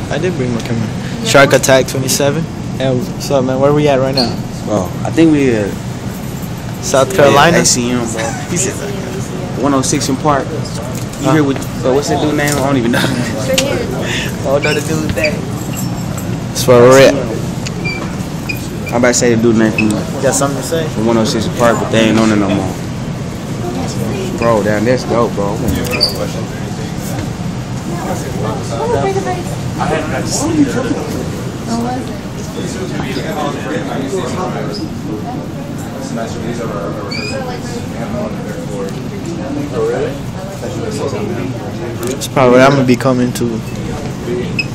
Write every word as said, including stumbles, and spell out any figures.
I did bring my camera. Shark Attack twenty-seven. Hey, what's up, man? Where we at right now? Oh, I think we at South Carolina. A C M, bro. He said one oh six in Park. You huh? Hear what? So what's that dude's name? I don't even know. I don't know the dude's name. That's where we're at. I'm about to say the dude's name from. You got something to say? From one oh six in Park, but they ain't on it no more. Bro, down there's dope, bro. I hadn't had to see it. Oh, was it? That's probably what I'm gonna be coming to.